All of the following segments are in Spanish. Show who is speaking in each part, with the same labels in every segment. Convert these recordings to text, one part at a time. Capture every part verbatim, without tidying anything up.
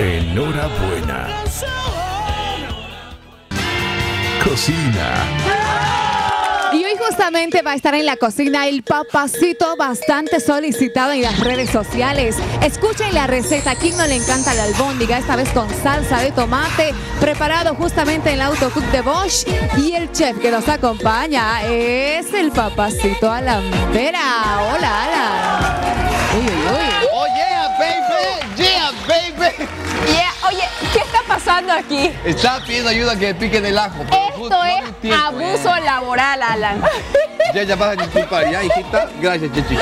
Speaker 1: Enhorabuena. Cocina.
Speaker 2: Y hoy justamente va a estar en la cocina el papacito bastante solicitado en las redes sociales. Escuchen la receta. ¿A quién no le encanta la albóndiga? Esta vez con salsa de tomate, preparado justamente en el Autocook de Bosch. Y el chef que nos acompaña es el papacito Alan Vera. Hola, Alan. Uy, uy, uy.
Speaker 3: Oh, yeah, baby. Yeah, baby.
Speaker 4: Yeah. Oye, ¿qué está pasando aquí?
Speaker 3: Está pidiendo ayuda que piquen el ajo.
Speaker 4: Esto es no abuso eh. laboral, Alan.
Speaker 3: Ya, ya vas a disculpar, ¿ya, hijita? Gracias, Chichi.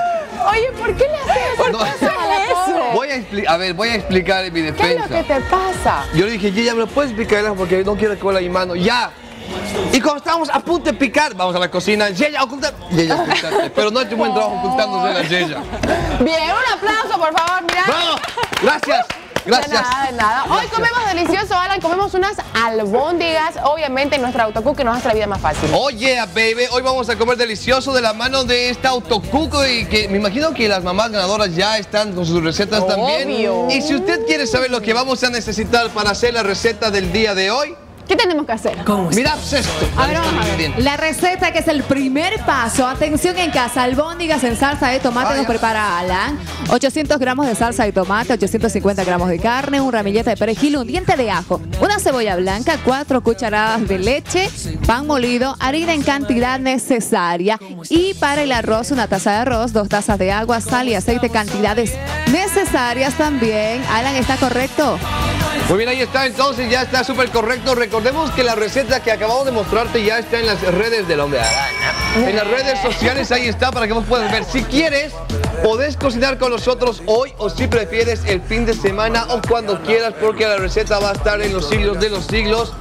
Speaker 4: Oye, ¿por qué le haces ¿Por no, qué haces eso?
Speaker 3: Voy a, a ver, voy a explicar en mi defensa.
Speaker 4: ¿Qué es lo que te pasa?
Speaker 3: Yo le dije, ya, ¿me lo puedes picar el ajo? Porque no quiero que huela mi mano. ¡Ya! Y cuando estábamos a punto de picar, vamos a la cocina. Yeya, oculta. Yeya, ocultarte. Pero no ha hecho buen trabajo ocultándose la Yeya.
Speaker 4: Bien, un aplauso, por favor, mira.
Speaker 3: ¡Bravo! Gracias. Gracias.
Speaker 4: De nada, de nada. Hoy
Speaker 3: Gracias.
Speaker 4: comemos delicioso, Alan. Comemos unas albóndigas, obviamente en nuestra Autocook, que nos hace la vida más fácil.
Speaker 3: Oh yeah, baby. Hoy vamos a comer delicioso de la mano de esta Autocook, y que me imagino que las mamás ganadoras ya están con sus recetas
Speaker 4: Obvio.
Speaker 3: también. Y si usted quiere saber lo que vamos a necesitar para hacer la receta del día de hoy,
Speaker 4: ¿qué tenemos que hacer?
Speaker 3: mira pues esto.
Speaker 2: A ver, vamos a ver. La receta, que es el primer paso. Atención en casa, albóndigas en salsa de tomate.
Speaker 3: Vaya.
Speaker 2: Nos prepara Alan. ochocientos gramos de salsa de tomate, ochocientos cincuenta gramos de carne, un ramillete de perejil, un diente de ajo, una cebolla blanca, cuatro cucharadas de leche, pan molido, harina en cantidad necesaria. Y para el arroz, una taza de arroz, dos tazas de agua, sal y aceite, cantidades necesarias también. Alan, ¿está correcto?
Speaker 3: Muy bien, ahí está, entonces ya está súper correcto. Recordemos que la receta que acabamos de mostrarte ya está en las redes del Hombre Araña. En las redes sociales ahí está para que vos puedas ver. Si quieres, podés cocinar con nosotros hoy, o si prefieres el fin de semana o cuando quieras, porque la receta va a estar en los siglos de los siglos.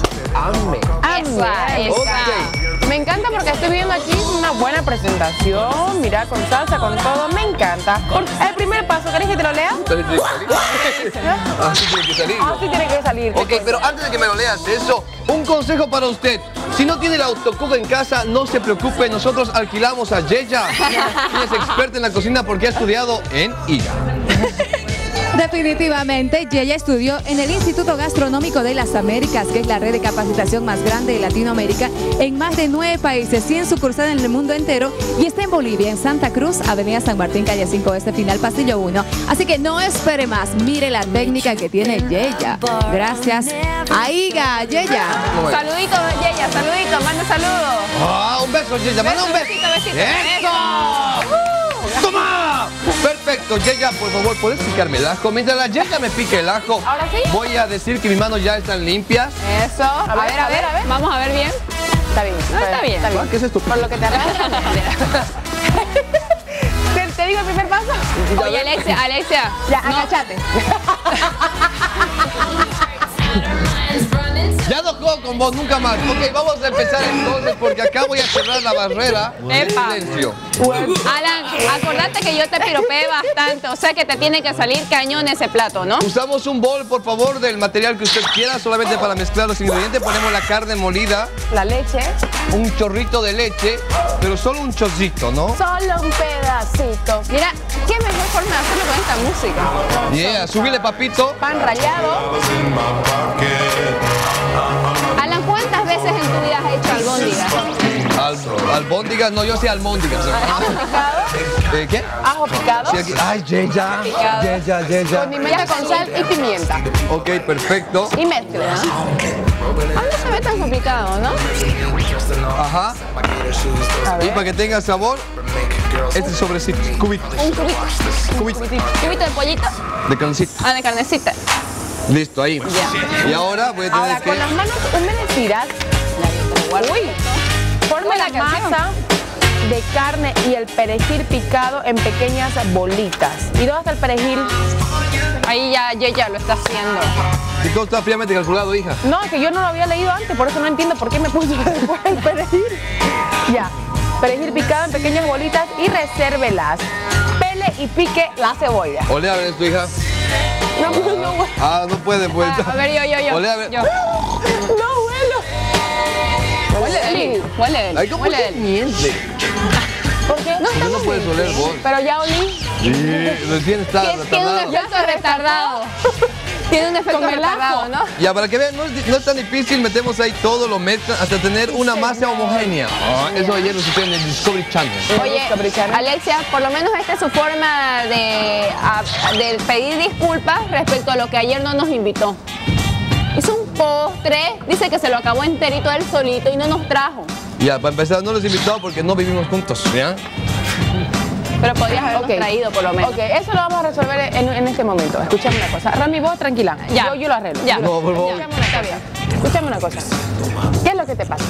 Speaker 3: Amén.
Speaker 4: Esa, esa.
Speaker 3: Ok.
Speaker 4: Me encanta porque estoy viendo aquí una buena presentación. Mira, con salsa, con todo. Me encanta. Por- el primer paso, ¿querés que te lo lea?
Speaker 3: Así tiene que salir.
Speaker 4: Así tiene que salir.
Speaker 3: Ok, pero antes de que me lo leas eso, un consejo para usted. Si no tiene el Autocook en casa, no se preocupe, nosotros alquilamos a Yeya. Ella es experta en la cocina porque ha estudiado en I G A.
Speaker 2: Definitivamente, Yeya estudió en el Instituto Gastronómico de las Américas, que es la red de capacitación más grande de Latinoamérica, en más de nueve países, cien sucursales en el mundo entero, y está en Bolivia, en Santa Cruz, Avenida San Martín, calle cinco este, final pasillo uno. Así que no espere más, mire la técnica que tiene Yeya. Gracias a Iga, Yeya.
Speaker 4: Saludito, Yeya, saludito, manda saludos.
Speaker 3: Ah, un beso, Yeya, manda un beso.
Speaker 4: Besito, besito.
Speaker 3: ¡Eso! ¡Toma! Perfecto, Yeya, por favor, ¿puedes picarme el ajo? Mientras la Yeya me pique el ajo,
Speaker 4: ¿Ahora sí?
Speaker 3: voy a decir que mis manos ya están limpias.
Speaker 4: Eso. A ver, a ver, a ver.
Speaker 5: Vamos a ver bien.
Speaker 4: Está bien.
Speaker 5: No, está bien.
Speaker 4: Está bien.
Speaker 3: ¿Qué es esto?
Speaker 4: Por lo que te arrastra. ¿Te, ¿Te digo el primer paso?
Speaker 5: Oye, Alexia, Alexia.
Speaker 4: Ya,
Speaker 5: no.
Speaker 4: agachate.
Speaker 3: Ya no juego con vos nunca más. Ok, vamos a empezar entonces porque acá voy a cerrar la barrera de
Speaker 5: Epa.
Speaker 3: silencio.
Speaker 5: Alan, acordate que yo te piropeé bastante, o sea que te tiene que salir cañón ese plato, ¿no?
Speaker 3: Usamos un bol, por favor, del material que usted quiera, solamente para mezclar los ingredientes. Ponemos la carne molida,
Speaker 4: La leche.
Speaker 3: un chorrito de leche, pero solo un chorrito, ¿no?
Speaker 4: Solo un pedacito.
Speaker 5: Mira, qué mejor forma de hacerlo con esta música.
Speaker 3: Yeah, súbile, papito.
Speaker 4: Pan rallado.
Speaker 5: Alan, ¿cuántas veces en tu vida has hecho albóndigas?
Speaker 3: Al, albóndigas, no, yo sé almóndigas.
Speaker 4: Ajo picado.
Speaker 3: ¿Eh, ¿Qué?
Speaker 4: Ajo picado.
Speaker 3: Sí, aquí. Ay, Yeya,
Speaker 4: Picado.
Speaker 3: Yeya, Yeya.
Speaker 4: Condimenta con sal y pimienta.
Speaker 3: Ok, perfecto.
Speaker 4: Y mezcla.
Speaker 5: Ah, no se ve tan complicado, ¿no?
Speaker 3: Ajá.
Speaker 4: A
Speaker 3: Y
Speaker 4: ver.
Speaker 3: para que tenga sabor, este sobrecito, cubito,
Speaker 5: Un cubito.
Speaker 3: cubito
Speaker 5: Cubito de pollito.
Speaker 3: de carnecita.
Speaker 5: Ah, de carnecita.
Speaker 3: Listo, ahí.
Speaker 5: Ya.
Speaker 3: Y ahora voy a tener
Speaker 4: Ahora,
Speaker 3: que...
Speaker 4: con las manos humedecidas. Uy. Forma la
Speaker 5: la canción.
Speaker 4: masa de carne y el perejil picado en pequeñas bolitas. ¿Y dónde está el perejil?
Speaker 5: Ahí ya, ya, ya lo está haciendo.
Speaker 3: Y todo está fríamente calculado, hija.
Speaker 4: No, que yo no lo había leído antes, por eso no entiendo por qué me puso después el perejil. Ya. Perejil picado en pequeñas bolitas y resérvelas. Pele y pique la cebolla.
Speaker 3: Olé a ver esto, hija.
Speaker 4: No, no, no, huelo.
Speaker 3: Ah, no puede, pues.
Speaker 5: Ah, a ver, yo, yo, yo.
Speaker 3: Olé a ver.
Speaker 5: Yo.
Speaker 4: No huelo.
Speaker 5: Huele deli. Huele deli.
Speaker 3: Ay, ¿cómo
Speaker 5: Huele
Speaker 3: te
Speaker 5: deli.
Speaker 3: miente?
Speaker 4: ¿Por qué? No,
Speaker 3: Tú no puedes oler vos.
Speaker 4: pero ya olí.
Speaker 3: Sí, recién está
Speaker 5: Que es que uno
Speaker 3: retardado.
Speaker 5: ya está retardado. Tiene un efecto
Speaker 4: Con el
Speaker 5: retardado,
Speaker 4: ajo.
Speaker 5: ¿no?
Speaker 3: Ya, para que vean, no es, no es tan difícil, metemos ahí todo, lo mezclan hasta tener una masa homogénea. Ah, eso ayer lo hicieron en el Discovery Channel.
Speaker 5: Oye,
Speaker 4: Caprichana.
Speaker 5: Alexia, por lo menos esta es su forma de, a- de pedir disculpas respecto a lo que ayer no nos invitó. Hizo un postre, dice que se lo acabó enterito él solito y no nos trajo.
Speaker 3: Ya, para empezar, no los he invitado porque no vivimos juntos, ¿ya?
Speaker 5: Pero podrías habernos
Speaker 4: Ok.
Speaker 5: traído por lo menos.
Speaker 4: Ok, eso lo vamos a resolver en, en este momento. Escúchame una cosa. Rami, vos tranquila.
Speaker 5: Ya.
Speaker 4: Yo, yo lo arreglo.
Speaker 5: Ya.
Speaker 4: Yo lo-
Speaker 3: No, por favor.
Speaker 4: Escúchame una cosa. Escúchame una cosa. ¿Qué es lo que te pasa?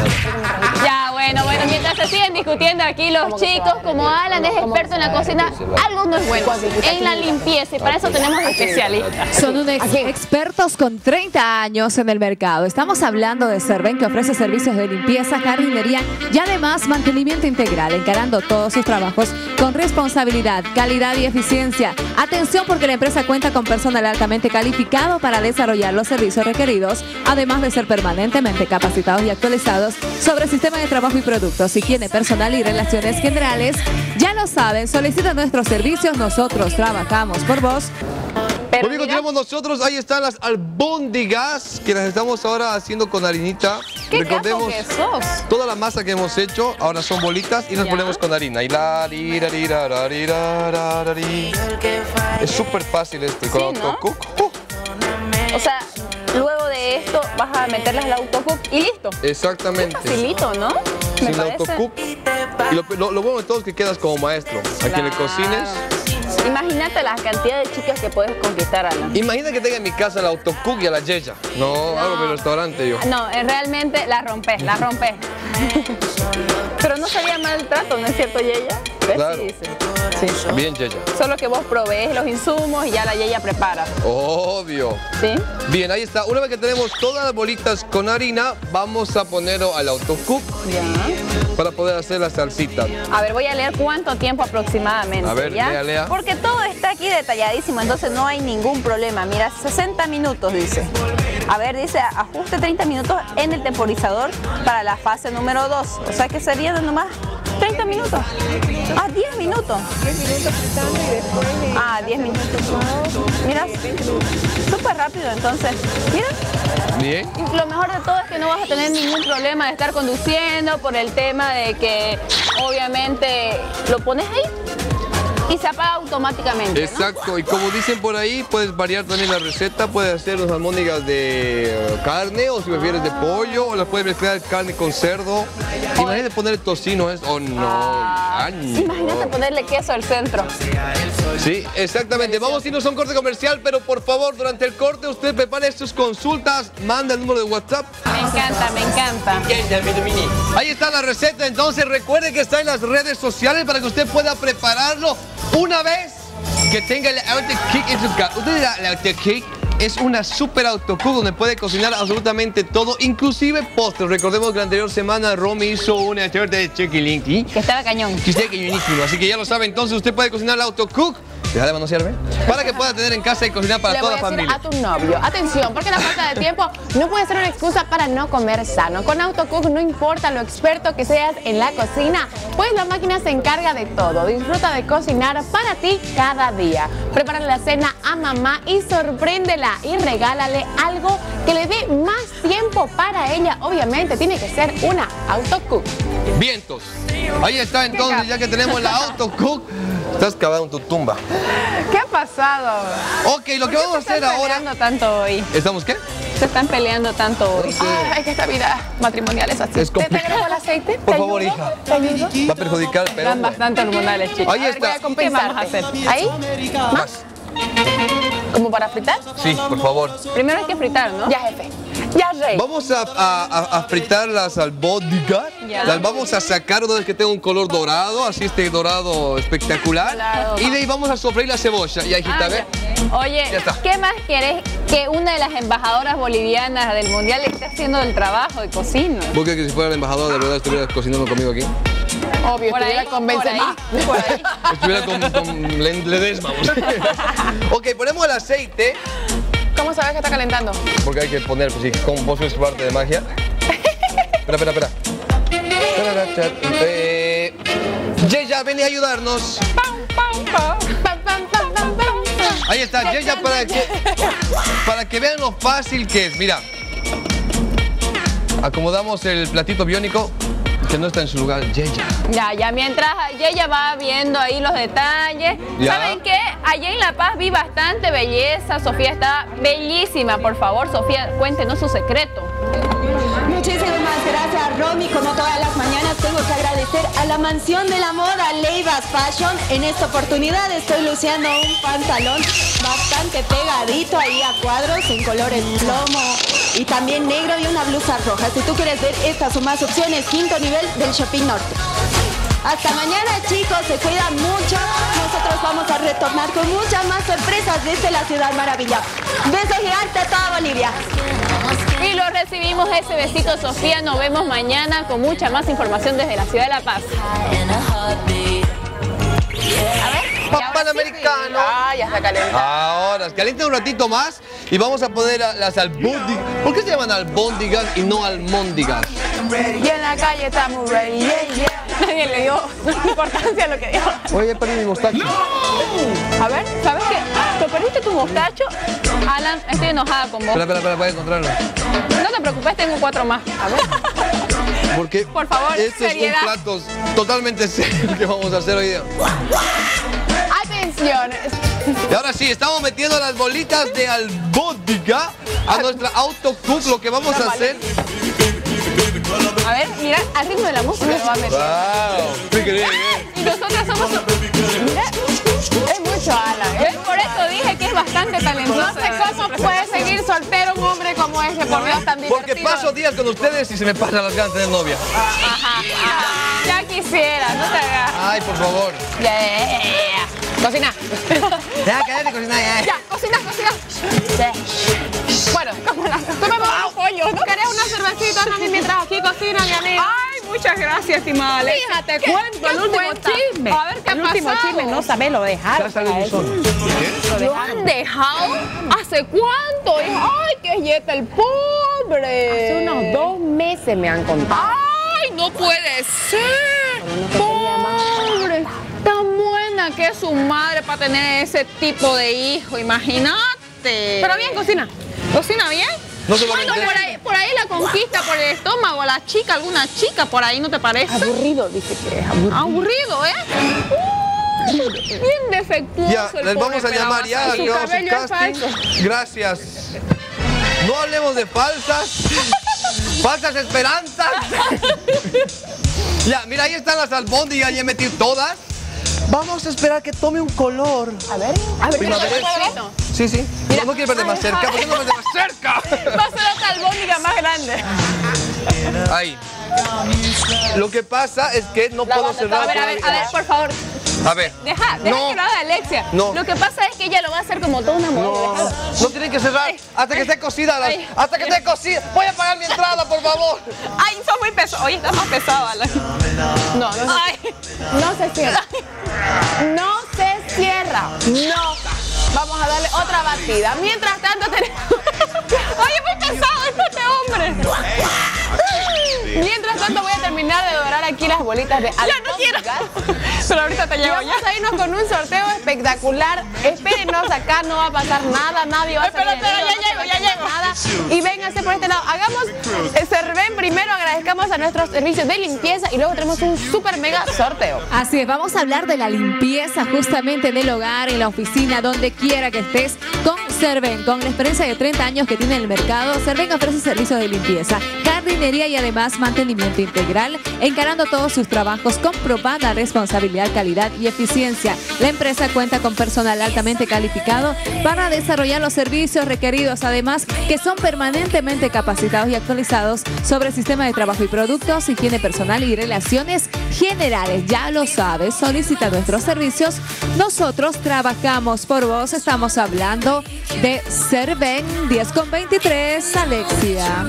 Speaker 5: Ya, bueno, bueno, mientras se siguen discutiendo aquí los
Speaker 4: ¿Cómo que se
Speaker 5: chicos,
Speaker 4: va a
Speaker 5: como
Speaker 4: arreglar?
Speaker 5: Alan es
Speaker 4: ¿Cómo
Speaker 5: experto en la cocina, algo no es bueno en la limpieza y para eso tenemos especialistas.
Speaker 2: Son unos ex- expertos con treinta años en el mercado. Estamos hablando de Serven, que ofrece servicios de limpieza, jardinería y además mantenimiento integral, encarando todos sus trabajos con responsabilidad, calidad y eficiencia. Atención, porque la empresa cuenta con personal altamente calificado para desarrollar los servicios requeridos, además de ser permanentemente capacitados y actualizados sobre sistema de trabajo y productos, higiene personal y relaciones generales. Ya lo saben, solicita nuestros servicios, nosotros trabajamos por vos.
Speaker 4: Pero
Speaker 3: Muy bien,
Speaker 4: mira,
Speaker 3: continuamos nosotros. Ahí están las albóndigas que las estamos ahora haciendo con harinita.
Speaker 5: ¿Qué
Speaker 3: Recordemos
Speaker 5: capo que sos?
Speaker 3: toda la masa que hemos hecho, ahora son bolitas y las
Speaker 5: Ya.
Speaker 3: ponemos con harina. Y la, ri, ra, ri, ra, ra, ri, ra, ra, ra, ri. Es súper fácil esto. Y con
Speaker 5: Sí,
Speaker 3: autocook, uh,
Speaker 5: O sea, luego de esto vas a meterles el autocook y listo.
Speaker 3: exactamente.
Speaker 5: Facilito, ¿no? Me
Speaker 3: Sin el
Speaker 5: parece.
Speaker 3: autocook. Y lo, lo- lo bueno de todo es que quedas como maestro. A quien le
Speaker 5: Claro.
Speaker 3: cocines.
Speaker 5: Imagínate la cantidad de chicas que puedes conquistar, Alan.
Speaker 3: Imagina que tenga en mi casa el autocook y a la yeya. No, hago mi restaurante yo.
Speaker 5: No, eh, realmente la rompes, la rompes. Pero no sería mal trato, ¿no es cierto, Yeya? ¿Ves?
Speaker 3: Claro.
Speaker 5: Sí, dice. Sí.
Speaker 3: Bien, yeya.
Speaker 5: Solo que vos provees los insumos y ya la Yeya prepara.
Speaker 3: Obvio.
Speaker 5: ¿Sí?
Speaker 3: Bien, ahí está. Una vez que tenemos todas las bolitas con harina, vamos a ponerlo al autocook
Speaker 5: Ya.
Speaker 3: para poder hacer la salsita.
Speaker 5: A ver, voy a leer cuánto tiempo aproximadamente.
Speaker 3: A ver,
Speaker 5: ¿ya?
Speaker 3: lea, lea.
Speaker 5: Porque todo está aquí detalladísimo, entonces no hay ningún problema. Mira, sesenta minutos dice. A ver, dice ajuste treinta minutos en el temporizador para la fase número dos. O sea que serían nomás treinta minutos. Ah, diez minutos. Ah, diez minutos. Mira, súper rápido entonces. Mira.
Speaker 3: Bien.
Speaker 5: Y lo mejor de todo es que no vas a tener ningún problema de estar conduciendo por el tema de que obviamente lo pones ahí y se apaga automáticamente, ¿no?
Speaker 3: Exacto, y como dicen por ahí, puedes variar también la receta, puedes hacer unas almóndigas de eh, carne o si prefieres de pollo, o las puedes mezclar carne con cerdo. Imagínate poner el tocino, es, oh no, ay, no.
Speaker 5: Imagínate ponerle queso al centro.
Speaker 3: Sí, exactamente. Vamos a irnos a un corte comercial, pero por favor, durante el corte usted prepare sus consultas, manda el número de WhatsApp.
Speaker 5: Me encanta, me encanta.
Speaker 3: Ahí está la receta, entonces recuerde que está en las redes sociales para que usted pueda prepararlo una vez que tenga el autocook en su casa. Usted dirá, el autocook es una super autocook donde puede cocinar absolutamente todo, inclusive postres. Recordemos que la anterior semana Romy hizo una torta de chiquilinki,
Speaker 5: Que estaba cañón.
Speaker 3: que está buenísimo, así que ya lo sabe, entonces usted puede cocinar el autocook. Deja de manosearme. Para que pueda tener en casa y cocinar para
Speaker 4: le
Speaker 3: toda
Speaker 4: voy
Speaker 3: la
Speaker 4: a decir
Speaker 3: familia.
Speaker 4: a tu novio, atención, porque la falta de tiempo no puede ser una excusa para no comer sano. Con AutoCook no importa lo experto que seas en la cocina, pues la máquina se encarga de todo. Disfruta de cocinar para ti cada día. Prepara la cena a mamá y sorpréndela y regálale algo que le dé más tiempo para ella. Obviamente tiene que ser una AutoCook.
Speaker 3: Vientos. Ahí está entonces, ya que tenemos la autocook. Estás cavado en tu tumba.
Speaker 4: ¿Qué ha pasado?
Speaker 3: Ok, lo que vamos a hacer ahora...
Speaker 5: Peleando tanto hoy.
Speaker 3: ¿Estamos qué?
Speaker 5: Se están peleando tanto hoy.
Speaker 4: Ay, que esta vida matrimonial es así.
Speaker 3: Es
Speaker 4: ¿Te, te
Speaker 3: complicado.
Speaker 4: agrego el aceite?
Speaker 3: Por
Speaker 4: ¿Te
Speaker 3: favor,
Speaker 4: ayudo?
Speaker 3: hija.
Speaker 4: ¿Te ayudo?
Speaker 3: Va a perjudicar el
Speaker 5: Están
Speaker 3: Perú.
Speaker 5: bastante hormonales, chicos.
Speaker 3: Ahí
Speaker 4: A ver, voy
Speaker 3: está.
Speaker 4: a compensarte.
Speaker 5: ¿Qué vamos a hacer?
Speaker 4: ¿Ahí?
Speaker 3: Más.
Speaker 4: ¿Como para fritar?
Speaker 3: Sí, por favor.
Speaker 5: Primero hay que fritar, ¿no?
Speaker 4: Ya, jefe. Ya, rey.
Speaker 3: Vamos a, a- a- a fritar las albóndigas.
Speaker 5: Ya.
Speaker 3: Las vamos a sacar una vez que tenga un color dorado, así este dorado espectacular.
Speaker 5: Claro.
Speaker 3: Y de ahí vamos a sofreír la cebolla. Y hijita,
Speaker 5: Ah,
Speaker 3: ¿ve?
Speaker 5: ya. Oye,
Speaker 3: Ya está.
Speaker 5: ¿qué más querés que una de las embajadoras bolivianas del mundial esté haciendo el trabajo de cocina?
Speaker 3: ¿Vos crees que si fuera el embajador de verdad estuviera cocinando conmigo aquí?
Speaker 4: Obvio,
Speaker 5: Por ahí,
Speaker 4: estuviera con
Speaker 5: por ahí,
Speaker 4: Benzema.
Speaker 5: por ahí.
Speaker 3: Estuviera con, con Len- Ledesma. vamos. Ok, ponemos el aceite.
Speaker 4: ¿Cómo sabes que está calentando?
Speaker 3: Porque hay que poner, pues sí, como vos sos parte de magia. Espera, espera, espera. Eh, Yeya, ven a ayudarnos.
Speaker 4: Pam, pam, pam, pam, pam, pam, pam.
Speaker 3: Ahí está, Yeya, para que, para que vean lo fácil que es. Mira, acomodamos el platito biónico que no está en su lugar, Yeya.
Speaker 5: Ya, ya, mientras Yeya va viendo ahí los detalles.
Speaker 3: Ya.
Speaker 5: ¿Saben qué? Allá en La Paz vi bastante belleza. Sofía está bellísima. Por favor, Sofía, cuéntenos su secreto.
Speaker 6: Muchísimas gracias, Romy. Como todas las mañanas, tengo que agradecer a la Mansión de la Moda, Leivas Fashion. En esta oportunidad estoy luciendo un pantalón bastante pegadito ahí a cuadros en colores plomo y también negro y una blusa roja. Si tú quieres ver estas o más opciones, quinto nivel del Shopping Norte. Hasta mañana, chicos, se cuidan mucho. Nosotros vamos a retornar con muchas más sorpresas desde la Ciudad Maravilla. Beso gigante a toda Bolivia.
Speaker 5: Y lo recibimos ese besito, Sofía. Nos vemos mañana con mucha más información desde la Ciudad de La Paz. A ver,
Speaker 3: Pa- Panamericano.
Speaker 5: Ah, ya está calentado.
Speaker 3: Ahora, calienta un ratito más y vamos a poner a las albóndigas. ¿Por qué se llaman albóndigas y no almóndigas?
Speaker 5: Y en la calle estamos ready. Yeah, yeah. Nadie le dio importancia a lo que dijo.
Speaker 3: Oye, perdí mi mostacho.
Speaker 5: A ver, ¿sabes qué? ¿Te perdiste tu mostacho? Alan, estoy enojada con vos.
Speaker 3: Espera, espera, espera, voy a encontrarlo.
Speaker 5: No te preocupes, tengo cuatro más. A ver.
Speaker 3: Porque
Speaker 5: Por favor,
Speaker 3: este
Speaker 5: seriedad.
Speaker 3: es un plato totalmente serio que vamos a hacer hoy día.
Speaker 5: Atención.
Speaker 3: Y ahora sí, estamos metiendo las bolitas de albóndiga a nuestra autocook. Lo que vamos a hacer...
Speaker 5: A ver, mira, al ritmo de la música lo va a meter.
Speaker 3: ¡Wow! Increíble.
Speaker 5: Y nosotras somos... Mira, es mucho Alan. ¿Eh? Por eso dije que es bastante talentoso.
Speaker 4: No sé cómo puede seguir soltero un hombre como ese, por Dios, tan divertido.
Speaker 3: Porque paso días con ustedes y se me pasan las ganas de tener novia.
Speaker 5: Ajá, ajá. Ya quisiera, no te hagas.
Speaker 3: Ay, por favor.
Speaker 5: Ya, ya, ya, ya. Cocina.
Speaker 3: Ya, cállate, cocina, ya.
Speaker 5: Ya, cocina, cocina. Ya. Bueno, como la... Tú me vas a pollo, ¿no?
Speaker 4: ¿Querés una cervecita, Nani, mientras aquí cocina, mi amiga?
Speaker 5: Ay, muchas gracias, estimada Alexa.
Speaker 4: Fíjate,
Speaker 5: ¿Qué-
Speaker 4: cuento
Speaker 5: qué
Speaker 4: el último
Speaker 5: cuenta?
Speaker 4: chisme.
Speaker 5: A ver, ¿qué
Speaker 4: el
Speaker 5: ha
Speaker 4: último
Speaker 5: pasado?
Speaker 4: chisme, no sabés, lo dejaron.
Speaker 3: Ya sale un sol.
Speaker 5: ¿Lo han dejado? ¿Hace cuánto? Ay, que yeta el pobre.
Speaker 4: Hace unos dos meses me han contado.
Speaker 5: Ay, no puede ser. Pobre. Tan buena que es su madre para tener ese tipo de hijo, imagínate.
Speaker 4: Pero bien, cocina.
Speaker 5: ¿Cocina bien?
Speaker 3: No se lo
Speaker 5: Bueno,
Speaker 3: metes.
Speaker 5: por ahí, por ahí la conquista por el estómago, la chica, alguna chica por ahí, ¿no te parece?
Speaker 4: Aburrido, dice que es aburrido.
Speaker 5: Aburrido, ¿eh? Uh, bien defectuoso.
Speaker 3: Ya,
Speaker 5: el
Speaker 3: les
Speaker 5: pobre
Speaker 3: vamos a llamar ya.
Speaker 5: Perabaza. Y su
Speaker 3: Acabamos el
Speaker 5: cabello es
Speaker 3: casting.
Speaker 5: falso.
Speaker 3: Gracias. No hablemos de falsas. Falsas esperanzas. Ya, mira, ahí están las albóndigas, ya he metido todas. Vamos a esperar que tome un color.
Speaker 5: A ver, a ver,
Speaker 3: Primavera.
Speaker 5: ¿qué
Speaker 3: Sí, sí. No, no quiero verle más cerca. ¿Por qué no verle más cerca?
Speaker 5: va a ser otra albóndiga más grande.
Speaker 3: Ahí. Lo que pasa es que no puedo cerrar.
Speaker 5: A ver, a ver, a ver, por favor.
Speaker 3: A ver.
Speaker 5: Deja, deja
Speaker 3: No.
Speaker 5: que lo haga Alexia.
Speaker 3: No.
Speaker 5: Lo que pasa es que ella lo va a hacer como toda una mujer.
Speaker 3: No, no tienen que cerrar hasta que esté cocida. las-
Speaker 5: Ay.
Speaker 3: Hasta que esté cocida. Voy a pagar mi entrada, por favor.
Speaker 5: Ay, son muy pesados. Oye, está más pesado, Alan. No, no. Ay.
Speaker 4: No se cierra. No se cierra. No.
Speaker 5: Vamos a darle otra batida. Mientras tanto tenemos... Oye, muy pesado este hombre. Mientras tanto voy a terminar de dorar aquí las bolitas de... Ya no quiero. Pero ahorita te
Speaker 4: Y
Speaker 5: llevo
Speaker 4: vamos
Speaker 5: ya.
Speaker 4: a irnos con un sorteo espectacular. Espérenos acá, no va a pasar nada, nadie va a
Speaker 5: Espera,
Speaker 4: salir
Speaker 5: espera,
Speaker 4: herido,
Speaker 5: ya
Speaker 4: no se
Speaker 5: llego,
Speaker 4: va a
Speaker 5: ya
Speaker 4: hacer nada. Y vénganse por este lado. Hagamos el Serven primero, agradezcamos a nuestros servicios de limpieza y luego tenemos un super mega sorteo.
Speaker 2: Así es, vamos a hablar de la limpieza justamente del hogar, en la oficina, donde quiera que estés, con Serven. Con la experiencia de treinta años que tiene en el mercado, Serven ofrece servicios de limpieza, jardinería y además mantenimiento integral, encarando todos sus trabajos con probada responsabilidad, calidad y eficiencia. La empresa cuenta con personal altamente calificado para desarrollar los servicios requeridos, además que son permanentemente capacitados y actualizados sobre el sistema de trabajo y productos, higiene personal y relaciones generales. Ya lo sabes, solicita nuestros servicios. Nosotros trabajamos por vos. Estamos hablando de Serven diez con veintitrés, Alexia.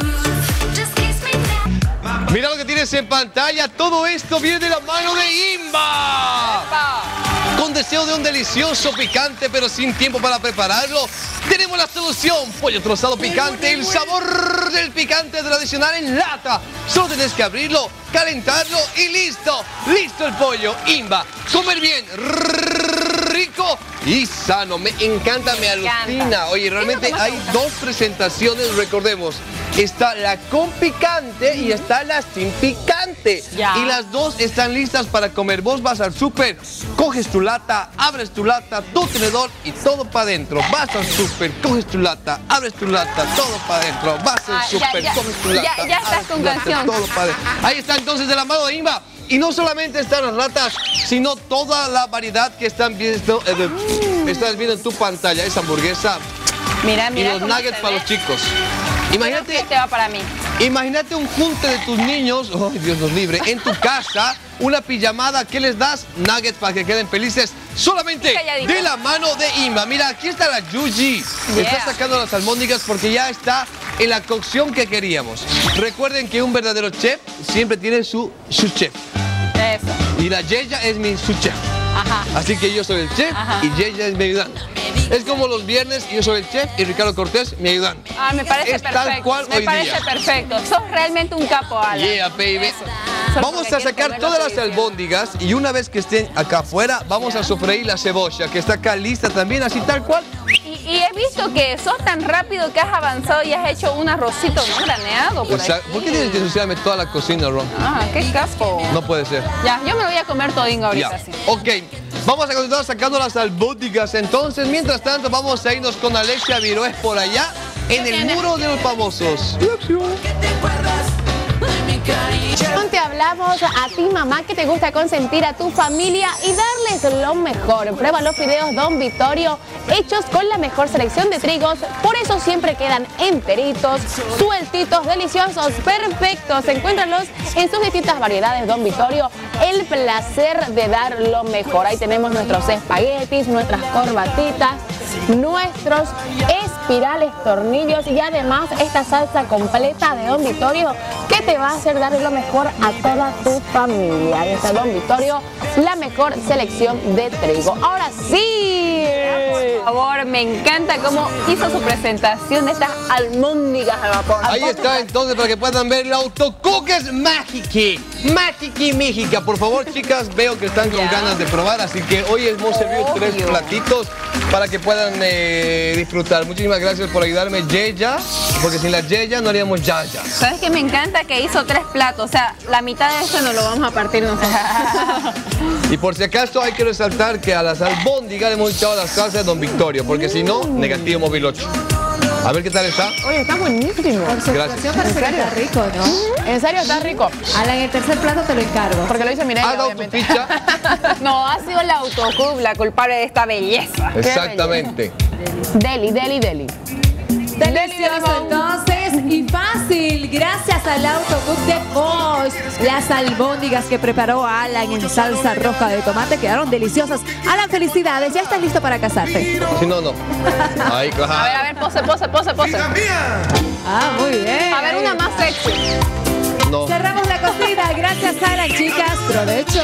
Speaker 3: Mira lo que tienes en pantalla. Todo esto viene de la mano de Imba. Con deseo de un delicioso picante, pero sin tiempo para prepararlo, tenemos la solución. Pollo trozado picante, el sabor del picante tradicional en lata. Solo tenés que abrirlo, calentarlo y listo. Listo el pollo. Imba. Comer bien. rico y sano. Me encanta, me, me alucina. Encanta. Oye, realmente hay dos presentaciones, recordemos. Está la con picante y está la sin picante. Ya. Y las dos están listas para comer. Vos vas al súper, coges tu lata, abres tu lata, tu tenedor y todo para adentro. Vas al súper, coges tu lata, abres tu lata, todo para adentro. Vas al súper, ah, coges tu lata,
Speaker 4: ya, ya estás con
Speaker 3: lata,
Speaker 4: canción.
Speaker 3: Todo para adentro. Ahí está entonces de la mano de Inba. Y no solamente están las latas, sino toda la variedad que están viendo, eh, mm. estás viendo en tu pantalla. Esa hamburguesa.
Speaker 5: Mira, mira.
Speaker 3: Y los nuggets para los chicos. Imagínate,
Speaker 5: este va para mí.
Speaker 3: Imagínate un junte de tus niños, oh, Dios nos libre, en tu casa, una pijamada, ¿qué les das? Nuggets para que queden felices, solamente de la mano de Inba. Mira, aquí está la Yuji, yeah. Está sacando las albóndigas porque ya está en la cocción que queríamos. Recuerden que un verdadero chef siempre tiene su, su chef. Eso. Y la Yeya es mi su chef. Ajá. Así que yo soy el chef. Ajá. Y Yeya es mi ayudante. Es como los viernes, yo soy el chef y Ricardo Cortés, mi ayudante.
Speaker 5: Ah, me parece
Speaker 3: es
Speaker 5: perfecto.
Speaker 3: Tal cual
Speaker 5: me
Speaker 3: hoy
Speaker 5: parece
Speaker 3: día.
Speaker 5: perfecto. Sos realmente un capo, Alan.
Speaker 3: Yeah, baby. Vamos a sacar todas las albóndigas y una vez que estén acá afuera, vamos yeah. a sofreír la cebolla, que está acá lista también, así tal cual.
Speaker 5: Y, y he visto que sos tan rápido que has avanzado y has hecho un arrocito no graneado por
Speaker 3: Exacto. ¿Por qué tienes que ensuciarme toda la cocina, Ron?
Speaker 5: Ah, qué capo.
Speaker 3: No puede ser.
Speaker 5: Ya, yo me lo voy a comer todingo ahorita,
Speaker 3: ya.
Speaker 5: sí.
Speaker 3: Ok. Vamos a continuar sacando las albóndigas. Entonces, mientras tanto, vamos a irnos con Alexia Viroes por allá en el tiene? muro de los famosos.
Speaker 4: Te hablamos a ti, mamá, que te gusta consentir a tu familia y darles lo mejor. Prueba los fideos Don Vittorio, hechos con la mejor selección de trigos, por eso siempre quedan enteritos, sueltitos, deliciosos, perfectos. Encuéntralos en sus distintas variedades Don Vittorio. El placer de dar lo mejor. Ahí tenemos nuestros espaguetis, nuestras corbatitas, nuestros espirales, tornillos y además esta salsa completa de Don Vittorio que te va a hacer dar lo mejor a toda tu familia. Desde Don Vittorio, la mejor selección de trigo. Ahora sí,
Speaker 5: por favor, me encanta cómo hizo su presentación de estas almóndigas al vapor.
Speaker 3: Ahí está entonces para que puedan ver el autocuques Mágiqui. Mágiqui México. Por favor, chicas, veo que están con yeah. ganas de probar, así que hoy hemos servido oh, tres Dios. platitos para que puedan eh, disfrutar. Muchísimas gracias por ayudarme, Yeya, porque sin la Yeya no haríamos Yaya.
Speaker 5: ¿Sabes qué? Me encanta que hizo tres platos, o sea, la mitad de esto nos lo vamos a partir nosotros.
Speaker 3: Y por si acaso hay que resaltar que a las albóndigas le hemos echado la salsa de Don Vittorio, porque si no, negativo móvil ocho. A ver qué tal está.
Speaker 4: Oye, está buenísimo.
Speaker 2: Por su expresión parece que está rico, ¿no?
Speaker 4: En serio, está rico.
Speaker 2: Alan, en el tercer plato te lo encargo.
Speaker 4: Porque lo hice Mireia,
Speaker 3: ¿Has dado tu ficha?
Speaker 5: No, ha sido la autocub la culpable de esta belleza.
Speaker 3: Exactamente.
Speaker 4: Deli, deli, deli.
Speaker 2: Delicioso entonces y fácil, gracias al Autocook de Bosch. Las albóndigas que preparó Alan en salsa roja de tomate quedaron deliciosas. Alan, felicidades, ya estás listo para casarte.
Speaker 3: Si no, no. Ahí,
Speaker 5: a ver, a ver, pose, pose, pose, pose.
Speaker 2: Ah, muy bien.
Speaker 5: A ver, una más sexy.
Speaker 3: No.
Speaker 2: Cerramos la cocina, gracias Alan, chicas, provecho.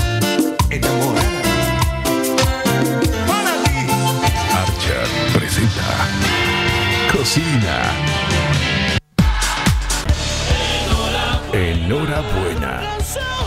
Speaker 1: Archer presenta Cocina. Enhorabuena.